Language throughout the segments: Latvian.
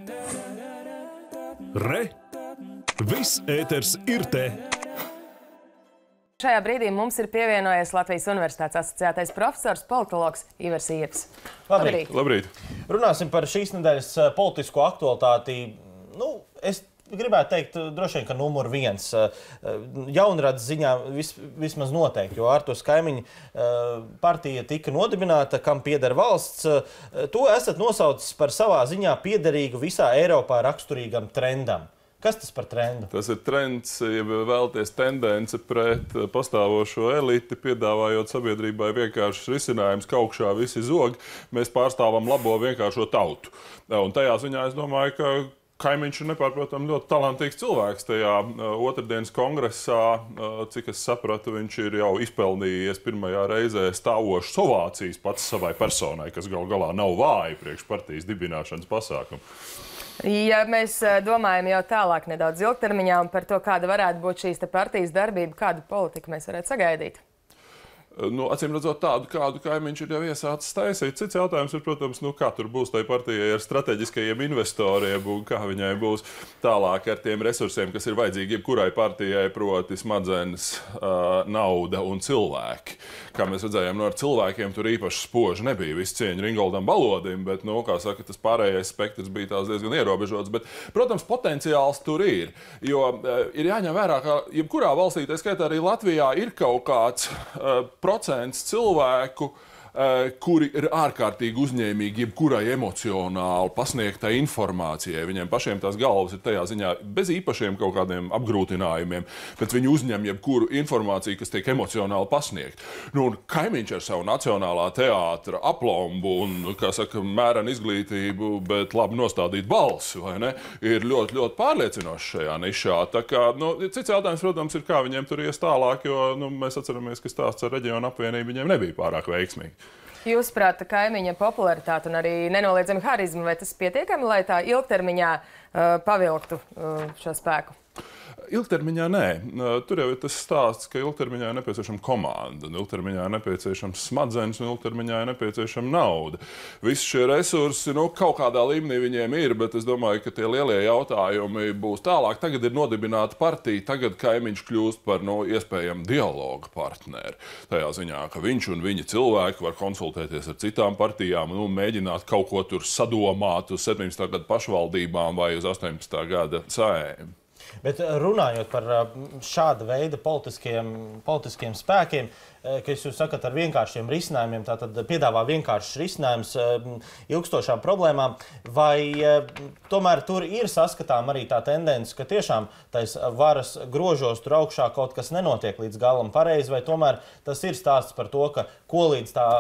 Re! Viss ēters ir te! Šajā brīdī mums ir pievienojies Latvijas Universitātes asociētais profesors, politologs Ivars Ievs. Labrīt! Labrīt! Runāsim par šīs nedēļas politisko aktualitāti. Es gribētu teikt, droši vien, ka numur viens jaunradas ziņā vismaz noteikti, jo Artūrs Kaimiņa partija tika nodibināta, kam pieder valsts. To esat nosaucis par savā ziņā piederīgu visā Eiropā raksturīgam trendam. Kas tas par trendu? Tas ir trends, ja vēlaties tendence pret pastāvošo eliti, piedāvājot sabiedrībai vienkāršs risinājums, ka augšā visi zog, mēs pārstāvam labo vienkāršo tautu. Un tajā ziņā es domāju, ka Kaimiņš ir nepārprotam ļoti talantīgs cilvēks. Tajā otrdienas kongresā, cik es sapratu, viņš ir jau izpelnījies pirmajā reizē stāvošas ovācijas pats savai personai, kas gal galā nav vāji priekš partijas dibināšanas pasākumu. Ja mēs domājam jau tālāk nedaudz ilgtermiņā un par to, kāda varētu būt šīs partijas darbība, kādu politiku mēs varētu sagaidīt? Acīm redzot, tādu, kādu Kaimiņš ir jau iesācis taisīt. Cits jautājums ir, protams, kā tur būs tai partijai ar strateģiskajiem investoriem un kā viņai būs tālāk ar tiem resursiem, kas ir vajadzīgi jebkurai partijai, proti smadzenes, nauda un cilvēki. Kā mēs redzējām, ar cilvēkiem tur īpaši spoži nebija. Viss cieņa Ringoldam Balodim, bet, kā saka, tas pārējais spektrs bija tās diezgan ierobežots. Bet, protams, potenciāls tur ir, jo ir jāņem vērā, ka jebkurā valstī, tā skaitā arī Latvijā, ir kaut kāds procents cilvēku, kuri ir ārkārtīgi uzņēmīgi jebkurai emocionāli pasniegtai informācijai. Viņiem pašiem tās galvas ir tajā ziņā bez īpašiem kaut kādiem apgrūtinājumiem, bet viņi uzņem jebkuru informāciju, kas tiek emocionāli pasniegt. Un Kaimiņš ar savu nacionālā teātra aplombu un, kā saka, mērenu izglītību, bet labi nostādīt balsi, vai ne, ir ļoti, ļoti pārliecinoši šajā nišā. Tā kā, cits jautājums, protams, ir, kā viņiem tur ies tālāk, jo mēs atceramies, ka stāsts ar reģionu apvienību viņiem nebija pārāk veiksmīgi. Jūsuprāt, Kaimiņa popularitāte un arī nenoliedzami harizma, vai tas pietiekami, lai tā ilgtermiņā pavilktu šo spēku? Ilgtermiņā nē. Tur jau ir tas stāsts, ka ilgtermiņā ir nepieciešama komanda, ilgtermiņā ir nepieciešams smadzenes un ilgtermiņā ir nepieciešama nauda. Visi šie resursi, kaut kādā līmenī viņiem ir, bet es domāju, ka tie lielie jautājumi būs tālāk. Tagad ir nodibināta partija, tagad Kaimiņš kļūst par iespējamu dialogu partneri. Tajā ziņā, ka viņš un viņa cilvēki var konsultēties ar citām partijām un mēģināt kaut ko tur sadomāt uz 17. gada pašvaldībām vai uz 18. gada Saeimu. Bet runājot par šāda veida politiskiem spēkiem, ka jūs sakat ar vienkāršiem risinājumiem, tātad piedāvā vienkāršs risinājums ilgstošām problēmām, vai tomēr tur ir saskatām arī tā tendence, ka tiešām tais varas grožos tur augšā kaut kas nenotiek līdz galam pareizi, vai tomēr tas ir stāsts par to, ka ko līdz tā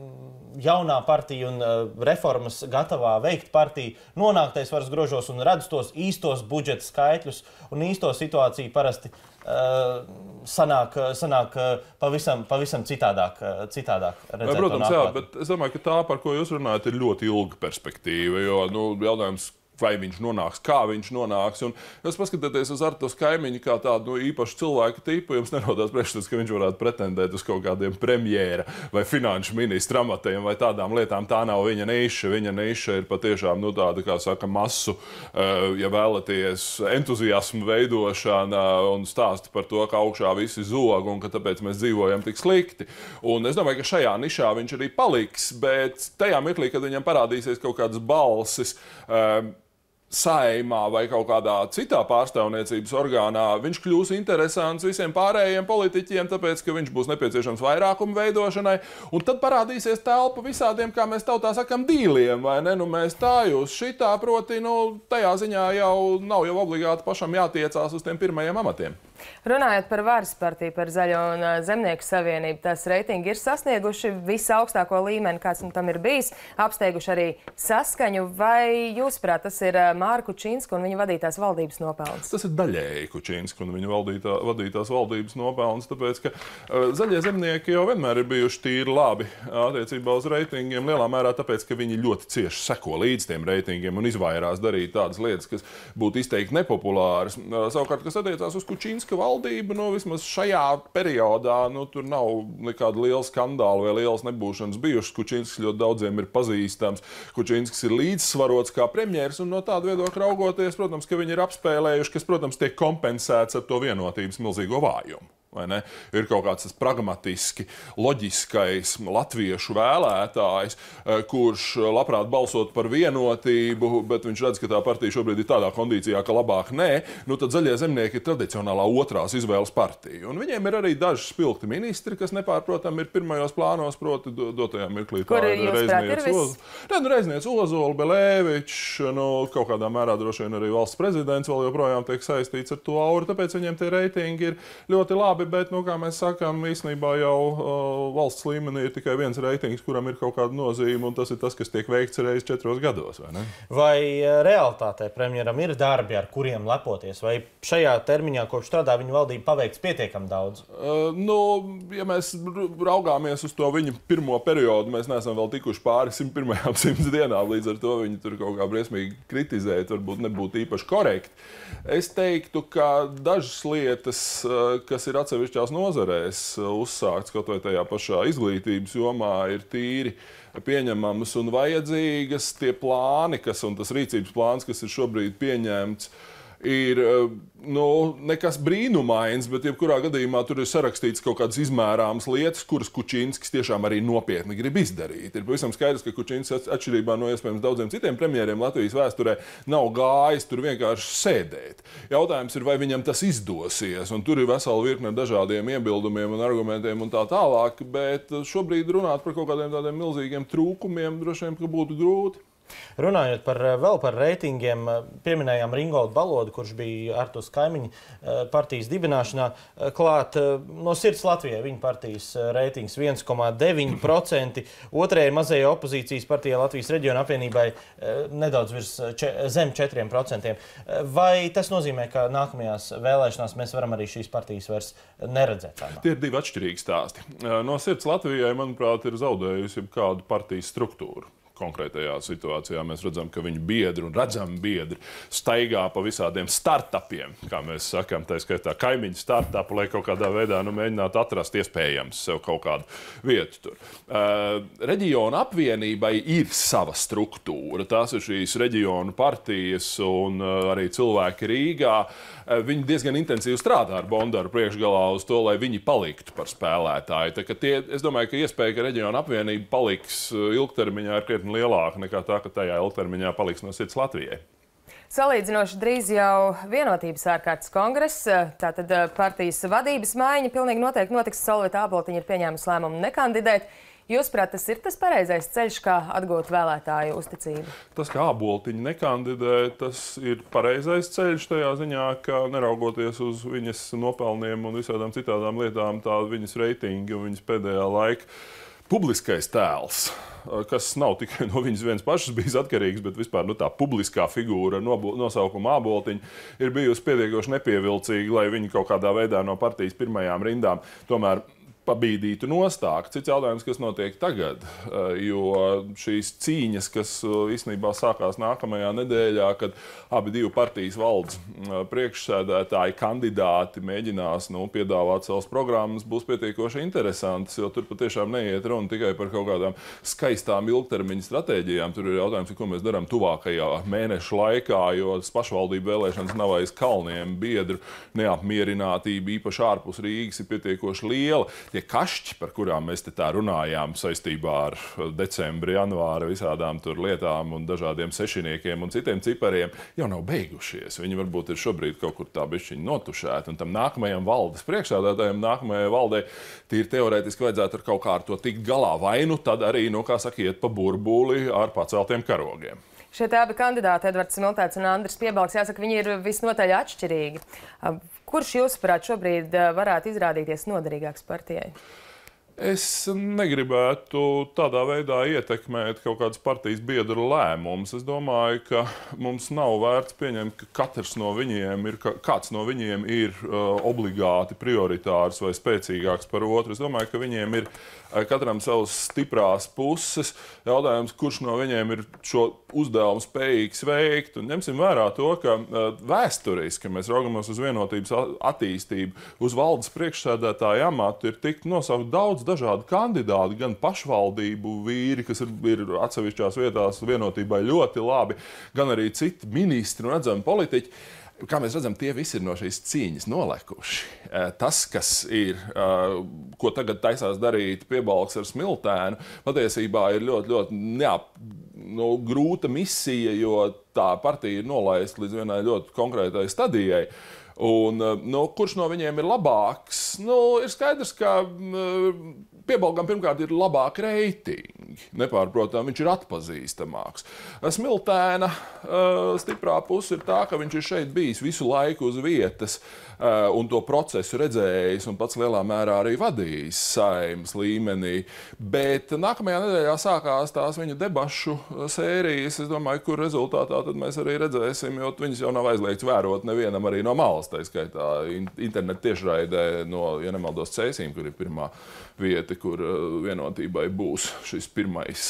jaunā partija un reformas gatavā veikt partija nonāktais varas grožos un redz tos īstos budžeta skaitļus un īsto situāciju parasti sanāk pavisam citādāk redzēt. Protams, jā, bet es domāju, ka tā, par ko jūs runājat, ir ļoti ilga perspektīva, jo jautājums, vai viņš nonāks, kā viņš nonāks. Un jūs paskatieties uz Artūru Kaimiņu kā tādu īpašu cilvēku tipu, jums nerodās priekšstats, ka viņš varētu pretendēt uz kaut kādiem premjera vai finanšu ministra amatiem vai tādām lietām. Tā nav viņa niša. Viņa niša ir patiešām tāda, kā saka, masu, ja vēlaties, entuziasmu veidošana un stāsti par to, ka augšā visi zog un ka tāpēc mēs dzīvojam tik slikti. Un es domāju, ka šajā nišā viņš arī paliks, bet tajā mirklī, kad viņam parādīsies kaut kādas balsis, Saeimā vai kaut kādā citā pārstāvniecības orgānā, viņš kļūs interesants visiem pārējiem politiķiem, tāpēc, ka viņš būs nepieciešams vairākumu veidošanai, un tad parādīsies telpa visādiem, kā mēs tautā sakam, dīliem, vai ne? Mēs tā jūs šitā, proti, tajā ziņā jau nav jau obligāti pašam jātiecās uz tiem pirmajiem amatiem. Runājot par varas partiju, par Zaļo un Zemnieku savienību, tās reitingi ir sasnieguši visaugstāko līmeni, kāds tam ir bijis, apsteiguši arī Saskaņu. Vai jūsuprāt, tas ir Māra Kučinska un viņa vadītās valdības nopelns? Tas ir daļēji Kučinska un viņa vadītās valdības nopelns, tāpēc, ka Zaļie zemnieki jau vienmēr ir bijuši tīri labi attiecībā uz reitingiem, lielā mērā tāpēc, ka viņi ļoti cieši seko līdz tiem reitingiem un izvairās darīt tādas lietas, kas būtu izteikti nepopulāras. Savukārt, kas attiecās uz Kučinska Tuska valdība, vismaz šajā periodā, tur nav nekāda liela skandāla vai lielas nebūšanas bijušas. Kučinskis ļoti daudziem ir pazīstams. Kučinskis ir līdzsvarots kā premjeras, un no tāda viedokļa raugoties, protams, ka viņi ir apspēlējuši, kas, protams, tiek kompensēts ar to vienotības milzīgo vājumu. Ir kaut kāds pragmatiski, loģiskais latviešu vēlētājs, kurš labprāt balsot par vienotību, bet viņš redz, ka tā partija šobrīd ir tādā kondīcijā, ka labāk nē, tad Zaļie zemnieki ir tradicionālā otrās izvēles partija. Un viņiem ir arī daži spilgti ministri, kas nepārprotam ir pirmajos plānos, proti dotajā mirklī. Kur ir jūs prāt ir viss? Reiznieks Ozola, Belēvičs, kaut kādā mērā droši vien arī valsts prezidents vēl joprojām tiek saistīts ar to auru, tāpēc viņiem tie reitingi ir ļoti labi. Bet, kā mēs sakām, īstenībā jau valsts līmenī ir tikai viens reitings, kuram ir kaut kāda nozīme, un tas ir tas, kas tiek veikts reiz 4 gados, vai ne? Vai realitātē premjeram ir darbi, ar kuriem lepoties? Vai šajā termiņā, kopš strādā viņa valdība, paveikts pietiekami daudz? Ja mēs raugāmies uz to viņa pirmo periodu, mēs neesam vēl tikuši pāri 101 dienām, līdz ar to viņi tur kaut kā briesmīgi kritizēt, varbūt nebūtu īpaši korekti. Es teiktu, ka dažas lietas, kas ir atsevišķās nozarēs uzsākts, kaut vai tajā pašā izglītības jomā, ir tīri pieņemamas un vajadzīgas. Tie plāni, un tas rīcības plāns, kas ir šobrīd pieņemts, ir nekas brīnumains, bet jebkurā gadījumā tur ir sarakstīts kaut kādas izmērāmas lietas, kuras Kučinskis tiešām arī nopietni grib izdarīt. Ir pavisam skaidrs, ka Kučinskis atšķirībā no iespējams daudziem citiem premjeriem Latvijas vēsturē nav gājis tur vienkārši sēdēt. Jautājums ir, vai viņam tas izdosies, un tur ir vesela virkne dažādiem iebildumiem un argumentiem un tā tālāk, bet šobrīd runāt par kaut kādiem tādiem milzīgiem trūkumiem droši vien, ka būtu grūti. Runājot vēl par reitingiem, pieminējām Ringoldu Balodu, kurš bija Artūrs Kaimiņa partijas dibināšanā. Klāt no sirds Latvijai viņa partijas reitings 1,9%, otrajai mazajai opozīcijas partijai Latvijas reģiona apvienībai nedaudz zem 4%. Vai tas nozīmē, ka nākamajās vēlēšanās mēs varam arī šīs partijas vairs neredzēt? Tie ir divi atšķirīgi stāsti. No sirds Latvijai, manuprāt, ir zaudējusi kādu partijas struktūru. Konkrētajā situācijā mēs redzam, ka viņi biedri un redzami biedri staigā pa visādiem startupiem, kā mēs sakām, tā skaitā kaimiņu startupu, lai kaut kādā veidā mēģinātu atrast iespējams sev kaut kādu vietu tur. Reģiona apvienībai ir sava struktūra. Tās ir šīs reģionu partijas un arī cilvēki Rīgā. Viņi diezgan intensīvi strādā ar Bondaru priekšgalā uz to, lai viņi paliktu par spēlētāju. Es domāju, ka iespēja, ka reģiona apvienība paliks ilgtermiņā ir krietni lielāka nekā tā, ka tajā ilgtermiņā paliks no sirds Latvijai. Salīdzinoši drīz jau vienotības ārkārtas kongress, tātad partijas vadības maiņa pilnīgi noteikti notiks. Solvita Āboltiņa ir pieņēmusi lēmumu nekandidēt. Jūsuprāt, tas ir tas pareizais ceļš, kā atgūt vēlētāju uzticību? Tas, ka Āboltiņa nekandidē, tas ir pareizais ceļš tajā ziņā, ka neraugoties uz viņas nopelniem un visādām citādām lietām, tā viņas reitingi un viņas pēdējā laika publiskais tēls, kas nav tikai no viņas vienas pašas bijis atkarīgs, bet vispār tā publiskā figūra nosaukuma Āboltiņa ir bijusi pietiekoši nepievilcīga, lai viņi kaut kādā veidā no partijas pirmajām rindām tomēr pabīdītu nostāk. Cits jautājums, kas notiek tagad, jo šīs cīņas, kas īstenībā sākās nākamajā nedēļā, kad abi divu partijas valdes priekšsēdētāji kandidāti mēģinās piedāvāt savas programmas, būs pietiekoši interesantas, jo tur patiešām neiet runa tikai par kaut kādām skaistām ilgtermiņa stratēģijām. Tur ir jautājums, ko mēs darām tuvākajā mēneša laikā, jo pašvaldību vēlēšanas nav aiz kalniem, biedru neapmierinātība īpaši ārpus Rīgas ir pietiekoši liela. Tie kašķi, par kurām mēs te tā runājām saistībā ar decembri, janvāra visādām tur lietām un dažādiem sešiniekiem un citiem cipariem, jau nav beigušies. Viņi varbūt ir šobrīd kaut kur tā bišķiņi notušēti. Un tam nākamajam valdes priekšsēdētājam, nākamajai valdei, tīri teorētiski vajadzētu ar kaut kā ar to tikt galā. Vai tad arī, kā saka, iet pa burbuli ar paceltiem karogiem. Šie abi kandidāti, Edvards Smiltēns un Andris Piebalgs, jāsaka, viņi ir visnotaļ atšķirīgi. Kurš, jūsuprāt, šobrīd varētu izrādīties noderīgāks partijai? Es negribētu tādā veidā ietekmēt kaut kādas partijas biedru lēmumus. Es domāju, ka mums nav vērts pieņemt, ka kāds no viņiem ir obligāti prioritārs vai spēcīgāks par otru. Es domāju, ka viņiem ir katram savas stiprās puses. Jautājums, kurš no viņiem ir šo uzdevumu spējīgs veikt. Un ņemsim vērā to, ka vēsturiski, mēs raugamies uz vienotības attīstību, uz valdes priekšsēdētāja amatu ir tikt nosaukt daudz dažādi kandidāti, gan pašvaldību vīri, kas ir atsevišķās vietās vienotībai ļoti labi, gan arī citi ministri un redzami politiķi. Kā mēs redzam, tie visi ir no šīs cīņas nolekuši. Tas, kas ir, ko tagad taisās darīt Piebalgs ar Smiltēnu, patiesībā ir ļoti grūta misija, jo tā partija ir nolaista līdz vienai ļoti konkrētai stadijai. Un, kurš no viņiem ir labāks? Ir skaidrs, ka Piebalgam pirmkārt ir labāki reitingi. Nepārprotam, viņš ir atpazīstamāks. Smiltēna stiprā puse ir tā, ka viņš ir šeit bijis visu laiku uz vietas un to procesu redzējis un pats lielā mērā arī vadījis Saeimas līmenī. Bet nākamajā nedēļā sākās tās viņa debašu sērijas, es domāju, kur rezultātā tad mēs arī redzēsim, jo viņas jau nav aizliegts vērot nevienam arī no malas, tā skaitā internetu tiešraidē no, ja nemaldos, Cēsīm, kur ir pirmā vieta, kur vienotībai būs šis pirmais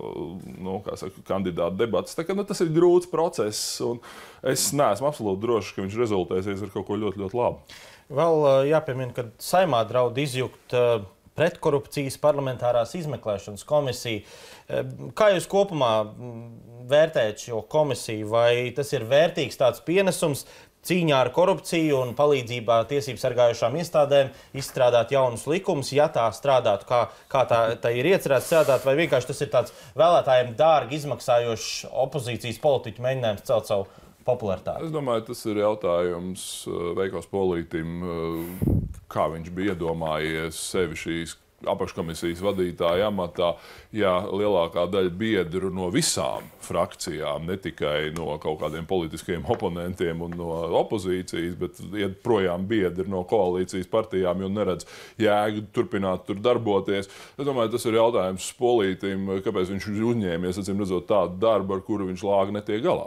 kandidāta debats. Tā kā, tas ir grūts process, un es neesmu absolūti drošs, ka viņš rezultēsies ar kaut ko ļoti, ļoti labu. Vēl jāpiemina, ka Saeimā draud izjukt pretkorupcijas parlamentārās izmeklēšanas komisiju. Kā jūs kopumā vērtējat šo komisiju? Vai tas ir vērtīgs tāds pienesums cīņā ar korupciju un palīdzībā tiesību sargājušām iestādēm izstrādāt jaunus likumus, ja tā strādātu, kā tā ir iecerēts strādāt, vai vienkārši tas ir tāds vēlētājiem dārgi izmaksājošs opozīcijas politiķu mēģinājums celt savu popularitāti? Es domāju, tas ir jautājums Veikos Polītim, kā viņš bija iedomājies sevi šīs apakškomisijas vadītāja amatā, ja lielākā daļa biedru no visām frakcijām, ne tikai no kaut kādiem politiskiem oponentiem un no opozīcijas, bet iet projām biedri no koalīcijas partijām, jo neredz jēgu turpināt tur darboties. Es domāju, tas ir jautājums Polītim, kāpēc viņš ir uzņēmies, acīm redzot, tādu darbu, ar kuru viņš lāga netiek galā.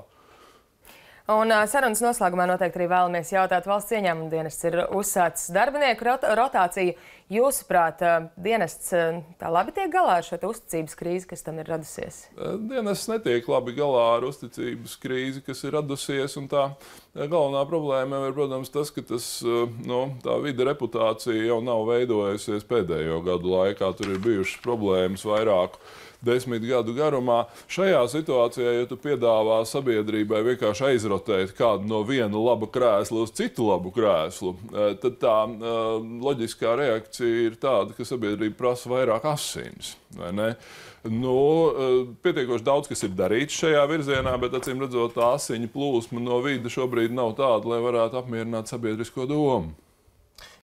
Un sarunas noslēgumā noteikti arī vēlamies jautāt, valsts ieņēmuma dienests ir uzsācis darbinieku rotāciju. Jūsuprāt, dienests tā labi tiek galā ar šo uzticības krīzi, kas tam ir radusies? Dienests netiek labi galā ar uzticības krīzi, kas ir radusies. Un tā galvenā problēma ir, protams, tas, ka tā vide reputācija jau nav veidojusies pēdējo gadu laikā. Tur ir bijušas problēmas vairāku 10 gadu garumā. Šajā situācijā, ja tu piedāvā sabiedrībai vienkārši aizrotēt kādu no viena laba krēsla uz citu labu krēslu, tad tā loģiskā reakcija ir tāda, ka sabiedrība prasa vairāk asins, vai ne? Pietiekoši daudz, kas ir darīts šajā virzienā, bet, acīm redzot, tā asiņu plūsma no vide šobrīd nav tāda, lai varētu apmierināt sabiedrisko domu.